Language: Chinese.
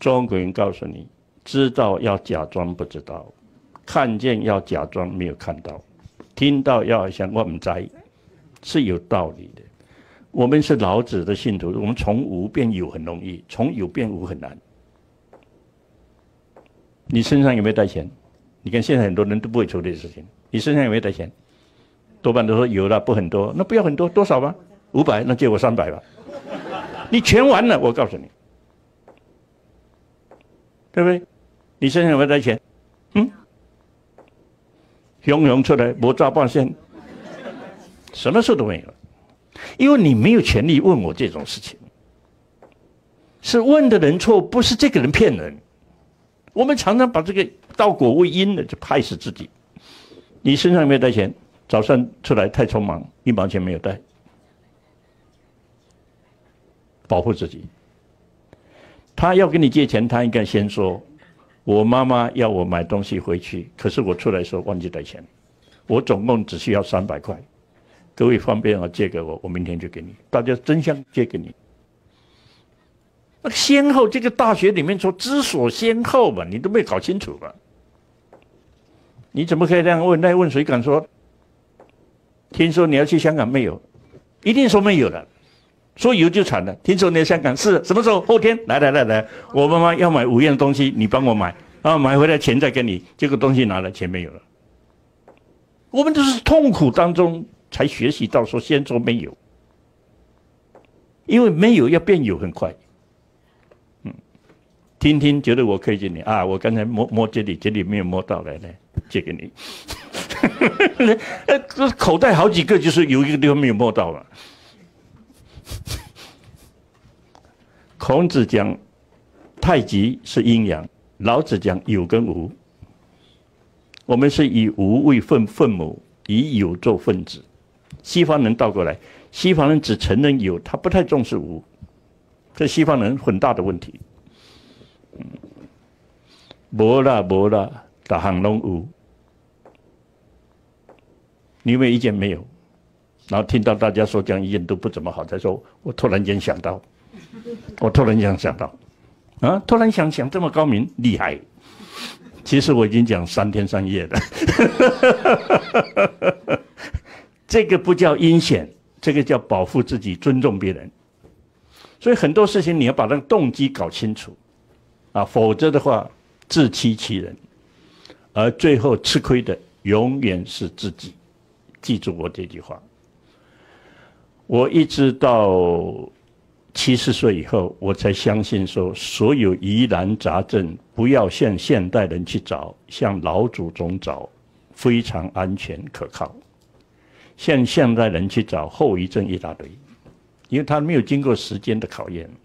中国人告诉你，知道要假装不知道，看见要假装没有看到，听到要想我们在，是有道理的。我们是老子的信徒，我们从无变有很容易，从有变无很难。你身上有没有带钱？你看现在很多人都不会处理的事情。你身上有没有带钱？多半都说有了，不很多，那不要很多，多少吧？500，那借我300吧。你全完了，我告诉你，对不对？你身上有没有带钱？雄雄出来，没抓半线，什么事都没有。因为你没有权利问我这种事情，是问的人错，不是这个人骗人。我们常常把这个倒果为因的，就害死自己。你身上有没有带钱？早上出来太匆忙，1毛钱没有带，保护自己。他要跟你借钱，他应该先说：“我妈妈要我买东西回去，可是我出来的时候忘记带钱，我总共只需要300块。各位方便借给我，我明天就给你。大家争相借给你。那个先后，这个大学里面说知所先后嘛，你都没搞清楚吧？你怎么可以这样问？那问谁敢说？听说你要去香港没有？一定说没有的，说有就惨了。听说你在香港是什么时候？后天来，我妈妈要买5样东西，你帮我买，买回来钱再给你，结果东西拿了，钱没有了。我们都是痛苦当中才学习到说先说没有，因为没有要变有很快。听听觉得我可以借你啊，我刚才摸这里没有摸到，来借给你。口袋好几个，就是有一个地方没有摸到了。孔子讲太极是阴阳，老子讲有跟无。我们是以无为分母，以有做分子。西方人倒过来，西方人只承认有，他不太重视无，这西方人很大的问题。没啦，大行拢有。你有没有意见？没有。然后听到大家说这样意见都不怎么好，才说我突然间想到，突然想这么高明厉害。其实我已经讲3天3夜了。这个不叫阴险，这个叫保护自己，尊重别人。所以很多事情你要把那个动机搞清楚否则的话自欺欺人，而最后吃亏的永远是自己。记住我这句话。我一直到70岁以后，我才相信说，所有疑难杂症不要向现代人去找，向老祖宗找，非常安全可靠。向现代人去找，后遗症一大堆，因为他没有经过时间的考验。